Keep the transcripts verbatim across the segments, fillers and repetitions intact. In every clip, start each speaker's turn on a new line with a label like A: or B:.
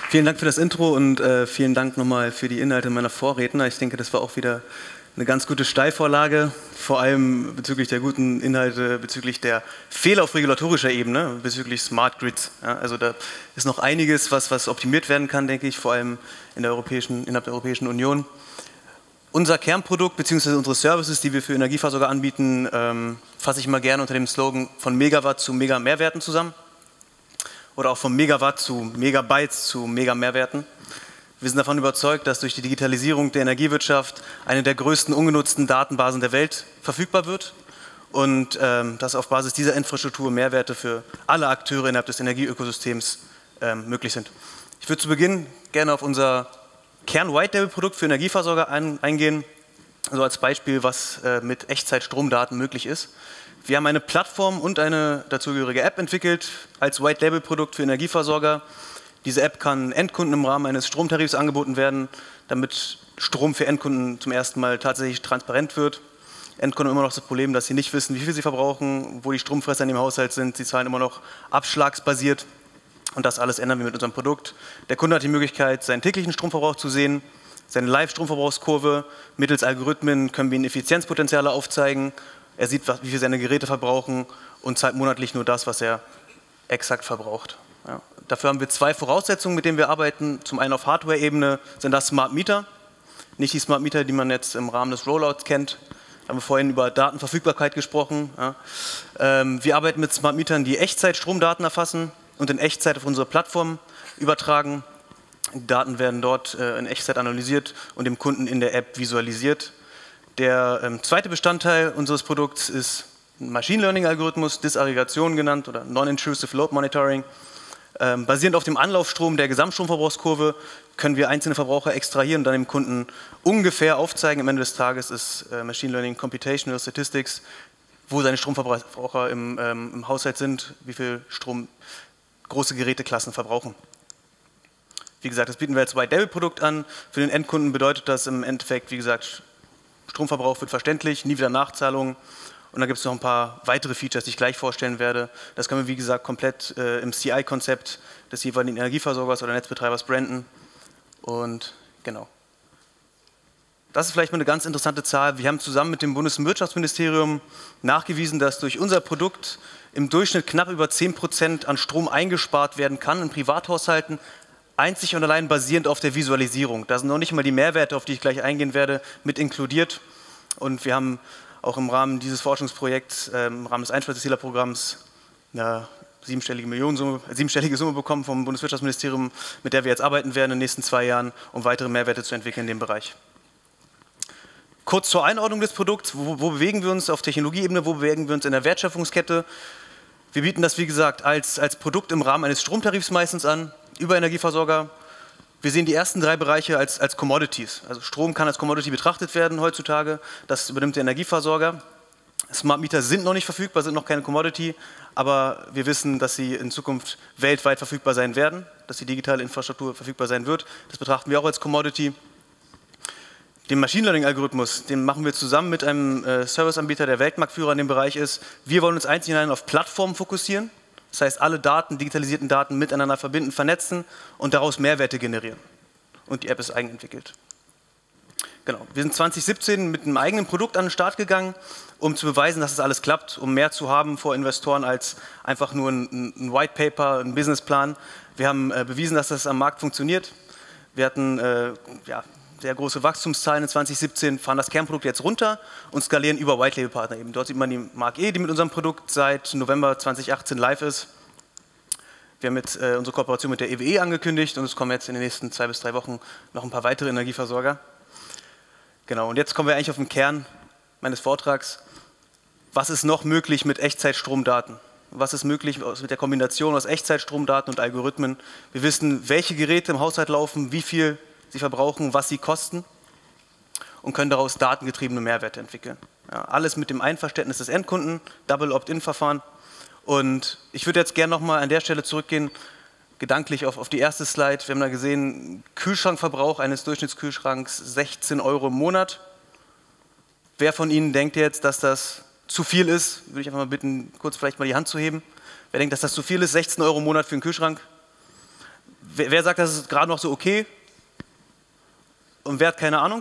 A: Vielen Dank für das Intro und äh, vielen Dank nochmal für die Inhalte meiner Vorredner. Ich denke, das war auch wieder eine ganz gute Steilvorlage, vor allem bezüglich der guten Inhalte, bezüglich der Fehler auf regulatorischer Ebene, bezüglich Smart Grids. Ja, also da ist noch einiges, was, was optimiert werden kann, denke ich, vor allem in der Europäischen, innerhalb der Europäischen Union. Unser Kernprodukt bzw. unsere Services, die wir für Energieversorger anbieten, ähm, fasse ich mal gerne unter dem Slogan von Megawatt zu Mega-Mehrwerten zusammen. Oder auch von Megawatt zu Megabytes zu Mega-Mehrwerten. Wir sind davon überzeugt, dass durch die Digitalisierung der Energiewirtschaft eine der größten ungenutzten Datenbasen der Welt verfügbar wird und ähm, dass auf Basis dieser Infrastruktur Mehrwerte für alle Akteure innerhalb des Energieökosystems ähm, möglich sind. Ich würde zu Beginn gerne auf unser Kern-White-Label-Produkt für Energieversorger ein, eingehen, also als Beispiel, was äh, mit Echtzeit-Stromdaten möglich ist. Wir haben eine Plattform und eine dazugehörige App entwickelt als White-Label-Produkt für Energieversorger. Diese App kann Endkunden im Rahmen eines Stromtarifs angeboten werden, damit Strom für Endkunden zum ersten Mal tatsächlich transparent wird. Endkunden haben immer noch das Problem, dass sie nicht wissen, wie viel sie verbrauchen, wo die Stromfresser in dem Haushalt sind. Sie zahlen immer noch abschlagsbasiert und das alles ändern wir mit unserem Produkt. Der Kunde hat die Möglichkeit, seinen täglichen Stromverbrauch zu sehen, seine Live-Stromverbrauchskurve. Mittels Algorithmen können wir ihm Effizienzpotenziale aufzeigen. Er sieht, wie viel seine Geräte verbrauchen und zahlt monatlich nur das, was er exakt verbraucht. Ja. Dafür haben wir zwei Voraussetzungen, mit denen wir arbeiten. Zum einen auf Hardware-Ebene sind das Smart Meter. Nicht die Smart Meter, die man jetzt im Rahmen des Rollouts kennt. Da haben wir vorhin über Datenverfügbarkeit gesprochen. Ja. Ähm, wir arbeiten mit Smart Metern, die Echtzeit-Stromdaten erfassen und in Echtzeit auf unsere Plattform übertragen. Die Daten werden dort äh, in Echtzeit analysiert und dem Kunden in der App visualisiert. Der ähm, zweite Bestandteil unseres Produkts ist ein Machine Learning-Algorithmus, Disaggregation genannt oder Non-Intrusive Load Monitoring. Ähm, basierend auf dem Anlaufstrom der Gesamtstromverbrauchskurve können wir einzelne Verbraucher extrahieren und dann dem Kunden ungefähr aufzeigen. Am Ende des Tages ist äh, Machine Learning Computational Statistics, wo seine Stromverbraucher im, ähm, im Haushalt sind, wie viel Strom große Geräteklassen verbrauchen. Wie gesagt, das bieten wir als White-Label-Produkt an. Für den Endkunden bedeutet das im Endeffekt, wie gesagt, Stromverbrauch wird verständlich, nie wieder Nachzahlungen. Und dann gibt es noch ein paar weitere Features, die ich gleich vorstellen werde. Das können wir, wie gesagt, komplett äh, im C I-Konzept des jeweiligen Energieversorgers oder Netzbetreibers branden. Und genau. Das ist vielleicht mal eine ganz interessante Zahl. Wir haben zusammen mit dem Bundeswirtschaftsministerium nachgewiesen, dass durch unser Produkt im Durchschnitt knapp über zehn Prozent an Strom eingespart werden kann in Privathaushalten, einzig und allein basierend auf der Visualisierung. Da sind noch nicht mal die Mehrwerte, auf die ich gleich eingehen werde, mit inkludiert. Und wir haben auch im Rahmen dieses Forschungsprojekts, äh, im Rahmen des Einspeisezählerprogramms, eine siebenstellige, Millionensumme, siebenstellige Summe bekommen vom Bundeswirtschaftsministerium, mit der wir jetzt arbeiten werden in den nächsten zwei Jahren, um weitere Mehrwerte zu entwickeln in dem Bereich. Kurz zur Einordnung des Produkts. Wo, wo bewegen wir uns auf Technologieebene, wo bewegen wir uns in der Wertschöpfungskette? Wir bieten das, wie gesagt, als, als Produkt im Rahmen eines Stromtarifs meistens an, über Energieversorger. Wir sehen die ersten drei Bereiche als, als Commodities. Also Strom kann als Commodity betrachtet werden heutzutage. Das übernimmt der Energieversorger. Smart Meter sind noch nicht verfügbar, sind noch keine Commodity, aber wir wissen, dass sie in Zukunft weltweit verfügbar sein werden, dass die digitale Infrastruktur verfügbar sein wird. Das betrachten wir auch als Commodity. Den Machine Learning Algorithmus, den machen wir zusammen mit einem äh, Serviceanbieter, der Weltmarktführer in dem Bereich ist. Wir wollen uns einzig und allein auf Plattformen fokussieren. Das heißt, alle Daten, digitalisierten Daten miteinander verbinden, vernetzen und daraus Mehrwerte generieren. Und die App ist eigenentwickelt. Genau. Wir sind zwanzig siebzehn mit einem eigenen Produkt an den Start gegangen, um zu beweisen, dass es das alles klappt, um mehr zu haben vor Investoren als einfach nur ein, ein White Paper, ein Businessplan. Wir haben äh, bewiesen, dass das am Markt funktioniert. Wir hatten äh, ja, sehr große Wachstumszahlen in zwanzig siebzehn, fahren das Kernprodukt jetzt runter und skalieren über White-Label-Partner eben. Dort sieht man die Mark E, die mit unserem Produkt seit November zwanzig achtzehn live ist. Wir haben jetzt äh, unsere Kooperation mit der E W E angekündigt und es kommen jetzt in den nächsten zwei bis drei Wochen noch ein paar weitere Energieversorger. Genau, und jetzt kommen wir eigentlich auf den Kern meines Vortrags. Was ist noch möglich mit Echtzeitstromdaten? Was ist möglich mit der Kombination aus Echtzeitstromdaten und Algorithmen? Wir wissen, welche Geräte im Haushalt laufen, wie viel sie verbrauchen, was sie kosten und können daraus datengetriebene Mehrwerte entwickeln. Ja, alles mit dem Einverständnis des Endkunden, Double Opt-in-Verfahren. Und ich würde jetzt gerne nochmal an der Stelle zurückgehen, gedanklich auf, auf die erste Slide. Wir haben da gesehen, Kühlschrankverbrauch eines Durchschnittskühlschranks sechzehn Euro im Monat. Wer von Ihnen denkt jetzt, dass das zu viel ist? Würde ich einfach mal bitten, kurz vielleicht mal die Hand zu heben. Wer denkt, dass das zu viel ist? sechzehn Euro im Monat für einen Kühlschrank? Wer, wer sagt, das ist gerade noch so okay? Und wer hat keine Ahnung?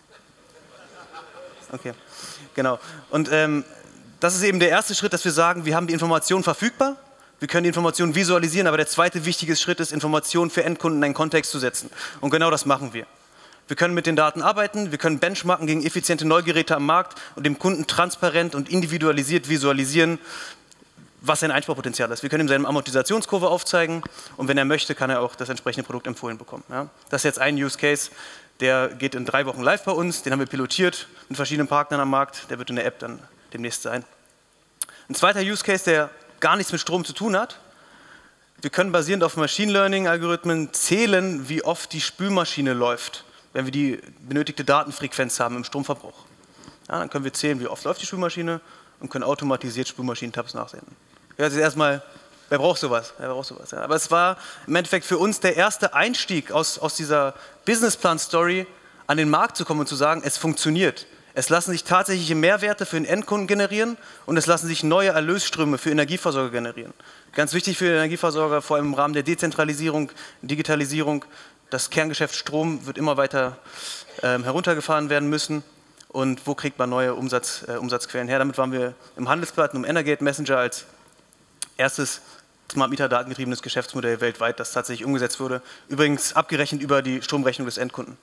A: Okay, genau. Und ähm, das ist eben der erste Schritt, dass wir sagen, wir haben die Informationen verfügbar, wir können die Informationen visualisieren, aber der zweite wichtige Schritt ist, Informationen für Endkunden in einen Kontext zu setzen. Und genau das machen wir. Wir können mit den Daten arbeiten, wir können benchmarken gegen effiziente Neugeräte am Markt und dem Kunden transparent und individualisiert visualisieren, was sein Einsparpotenzial ist. Wir können ihm seine Amortisationskurve aufzeigen und wenn er möchte, kann er auch das entsprechende Produkt empfohlen bekommen. Ja? Das ist jetzt ein Use Case, der geht in drei Wochen live bei uns, den haben wir pilotiert mit verschiedenen Partnern am Markt, der wird in der App dann demnächst sein. Ein zweiter Use Case, der gar nichts mit Strom zu tun hat. Wir können basierend auf Machine Learning Algorithmen zählen, wie oft die Spülmaschine läuft, wenn wir die benötigte Datenfrequenz haben im Stromverbrauch. Ja, dann können wir zählen, wie oft läuft die Spülmaschine und können automatisiert Spülmaschinen-Tabs nachsehen. Ja, das ist erstmal, wer braucht sowas? Wer braucht sowas? Ja, aber es war im Endeffekt für uns der erste Einstieg aus, aus dieser Businessplan-Story, an den Markt zu kommen und zu sagen, es funktioniert. Es lassen sich tatsächliche Mehrwerte für den Endkunden generieren und es lassen sich neue Erlösströme für Energieversorger generieren. Ganz wichtig für den Energieversorger, vor allem im Rahmen der Dezentralisierung, Digitalisierung, das Kerngeschäft Strom wird immer weiter äh, heruntergefahren werden müssen. Und wo kriegt man neue Umsatz, äh, Umsatzquellen her? Damit waren wir im Handelsblatt und im Energate Messenger als erstes Smart Meter datengetriebenes Geschäftsmodell weltweit, das tatsächlich umgesetzt wurde. Übrigens abgerechnet über die Stromrechnung des Endkunden.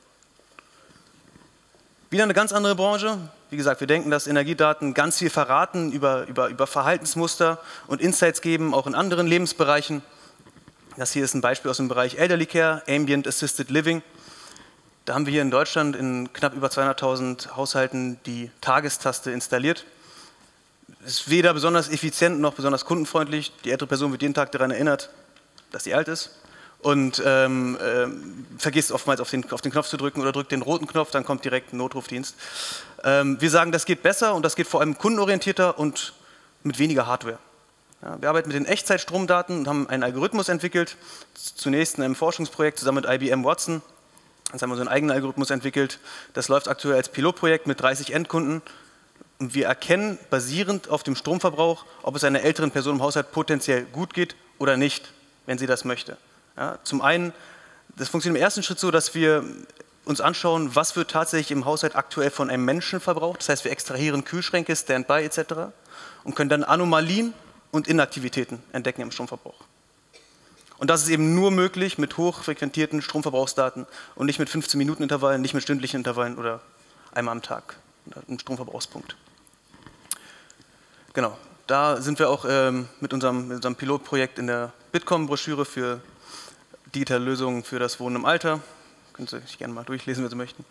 A: Wieder eine ganz andere Branche. Wie gesagt, wir denken, dass Energiedaten ganz viel verraten über, über, über Verhaltensmuster und Insights geben, auch in anderen Lebensbereichen. Das hier ist ein Beispiel aus dem Bereich Elderly Care, Ambient Assisted Living. Da haben wir hier in Deutschland in knapp über zweihunderttausend Haushalten die Tagestaste installiert. Ist weder besonders effizient noch besonders kundenfreundlich. Die ältere Person wird jeden Tag daran erinnert, dass sie alt ist. Und ähm, äh, vergisst oftmals auf den, auf den Knopf zu drücken oder drückt den roten Knopf, dann kommt direkt ein Notrufdienst. Ähm, wir sagen, das geht besser und das geht vor allem kundenorientierter und mit weniger Hardware. Ja, wir arbeiten mit den Echtzeitstromdaten und haben einen Algorithmus entwickelt, zunächst in einem Forschungsprojekt zusammen mit I B M Watson. Jetzt haben wir so einen eigenen Algorithmus entwickelt. Das läuft aktuell als Pilotprojekt mit dreißig Endkunden. Und wir erkennen basierend auf dem Stromverbrauch, ob es einer älteren Person im Haushalt potenziell gut geht oder nicht, wenn sie das möchte. Ja, zum einen, das funktioniert im ersten Schritt so, dass wir uns anschauen, was wird tatsächlich im Haushalt aktuell von einem Menschen verbraucht. Das heißt, wir extrahieren Kühlschränke, Standby et cetera und können dann Anomalien und Inaktivitäten entdecken im Stromverbrauch. Und das ist eben nur möglich mit hochfrequentierten Stromverbrauchsdaten und nicht mit fünfzehn Minuten Intervallen, nicht mit stündlichen Intervallen oder einmal am Tag, einem Stromverbrauchspunkt. Genau, da sind wir auch ähm, mit, unserem, mit unserem Pilotprojekt in der Bitkom-Broschüre für digitale Lösungen für das Wohnen im Alter. Können Sie sich gerne mal durchlesen, wenn Sie möchten.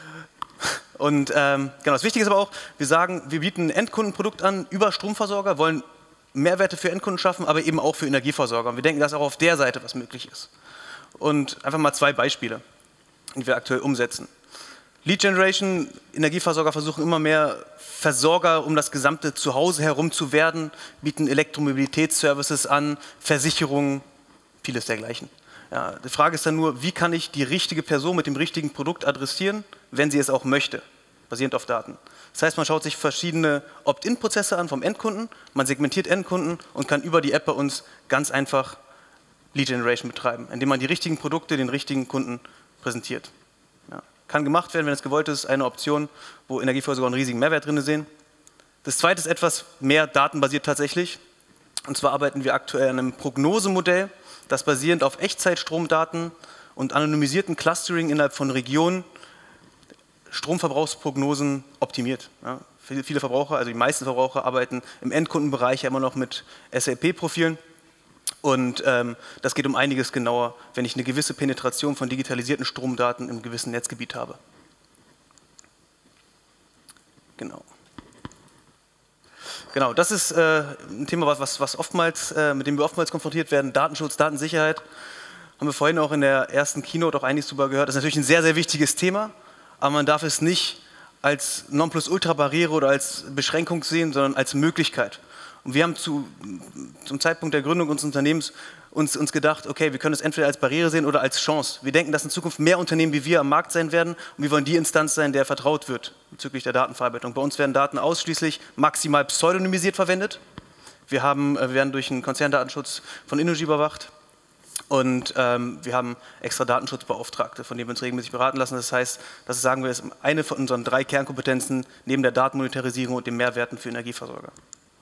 A: Und ähm, genau, das Wichtige ist aber auch, wir sagen, wir bieten ein Endkundenprodukt an über Stromversorger, wollen Mehrwerte für Endkunden schaffen, aber eben auch für Energieversorger. Und wir denken, dass auch auf der Seite was möglich ist. Und einfach mal zwei Beispiele, die wir aktuell umsetzen. Lead Generation, Energieversorger versuchen immer mehr Versorger um das gesamte Zuhause herum zu werden, bieten Elektromobilitätsservices an, Versicherungen, vieles dergleichen. Ja, die Frage ist dann nur, wie kann ich die richtige Person mit dem richtigen Produkt adressieren, wenn sie es auch möchte, basierend auf Daten. Das heißt, man schaut sich verschiedene Opt-in-Prozesse an vom Endkunden, man segmentiert Endkunden und kann über die App bei uns ganz einfach Lead Generation betreiben, indem man die richtigen Produkte den richtigen Kunden präsentiert. Ja, kann gemacht werden, wenn es gewollt ist, eine Option, wo Energieversorger einen riesigen Mehrwert drin sehen. Das zweite ist etwas mehr datenbasiert tatsächlich. Und zwar arbeiten wir aktuell an einem Prognosemodell, das basierend auf Echtzeitstromdaten und anonymisierten Clustering innerhalb von Regionen Stromverbrauchsprognosen optimiert. Ja, viele Verbraucher, also die meisten Verbraucher, arbeiten im Endkundenbereich ja immer noch mit S A P-Profilen. Und ähm, das geht um einiges genauer, wenn ich eine gewisse Penetration von digitalisierten Stromdaten im gewissen Netzgebiet habe. Genau. Genau, das ist äh, ein Thema, was, was oftmals, äh, mit dem wir oftmals konfrontiert werden, Datenschutz, Datensicherheit. Haben wir vorhin auch in der ersten Keynote auch einiges darüber gehört. Das ist natürlich ein sehr, sehr wichtiges Thema, aber man darf es nicht als Nonplusultra-Barriere oder als Beschränkung sehen, sondern als Möglichkeit. Und wir haben zu, zum Zeitpunkt der Gründung unseres Unternehmens uns, uns gedacht, okay, wir können es entweder als Barriere sehen oder als Chance. Wir denken, dass in Zukunft mehr Unternehmen wie wir am Markt sein werden und wir wollen die Instanz sein, der vertraut wird bezüglich der Datenverarbeitung. Bei uns werden Daten ausschließlich maximal pseudonymisiert verwendet. Wir, haben, wir werden durch einen Konzerndatenschutz von Innogy überwacht Und ähm, wir haben extra Datenschutzbeauftragte, von denen wir uns regelmäßig beraten lassen. Das heißt, das sagen wir, ist eine von unseren drei Kernkompetenzen neben der Datenmonetarisierung und den Mehrwerten für Energieversorger.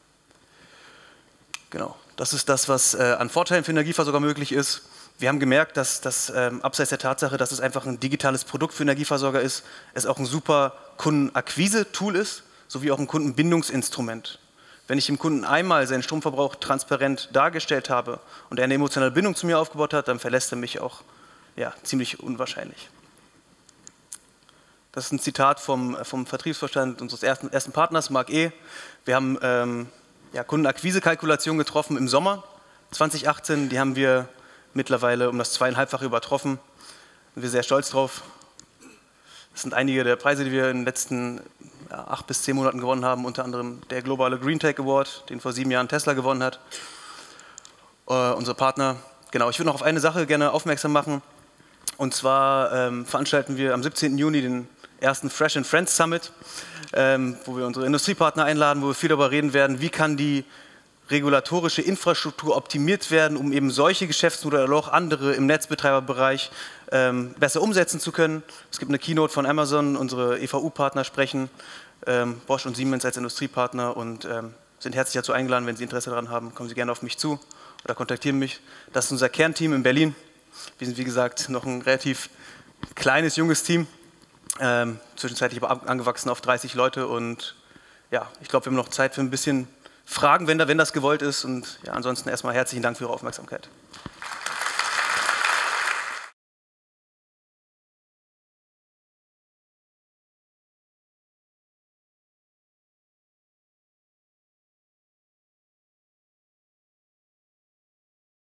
A: Genau, das ist das, was äh, an Vorteilen für Energieversorger möglich ist. Wir haben gemerkt, dass das ähm, abseits der Tatsache, dass es einfach ein digitales Produkt für Energieversorger ist, es auch ein super Kundenakquise-Tool ist, sowie auch ein Kundenbindungsinstrument. Wenn ich dem Kunden einmal seinen Stromverbrauch transparent dargestellt habe und er eine emotionale Bindung zu mir aufgebaut hat, dann verlässt er mich auch ja, ziemlich unwahrscheinlich. Das ist ein Zitat vom, vom Vertriebsvorstand unseres ersten, ersten Partners, Marc E. Wir haben ähm, ja, Kundenakquise-Kalkulation getroffen im Sommer zweitausendachtzehn. Die haben wir mittlerweile um das zweieinhalbfache übertroffen. Da sind wir sehr stolz drauf. Das sind einige der Preise, die wir in den letzten ja, acht bis zehn Monaten gewonnen haben, unter anderem der globale Green Tech Award, den vor sieben Jahren Tesla gewonnen hat. Äh, unsere Partner. Genau, ich würde noch auf eine Sache gerne aufmerksam machen. Und zwar ähm, veranstalten wir am siebzehnten Juni den ersten Fresh and Friends Summit, ähm, wo wir unsere Industriepartner einladen, wo wir viel darüber reden werden, wie kann die regulatorische Infrastruktur optimiert werden, um eben solche Geschäftsmodelle oder auch andere im Netzbetreiberbereich ähm, besser umsetzen zu können. Es gibt eine Keynote von Amazon, unsere E V U-Partner sprechen, ähm, Bosch und Siemens als Industriepartner und ähm, sind herzlich dazu eingeladen. Wenn Sie Interesse daran haben, kommen Sie gerne auf mich zu oder kontaktieren mich. Das ist unser Kernteam in Berlin. Wir sind, wie gesagt, noch ein relativ kleines, junges Team, ähm, zwischenzeitlich aber angewachsen auf dreißig Leute und ja, ich glaube, wir haben noch Zeit für ein bisschen Fragen, wenn, da, wenn das gewollt ist. Und ja, ansonsten erstmal herzlichen Dank für Ihre Aufmerksamkeit.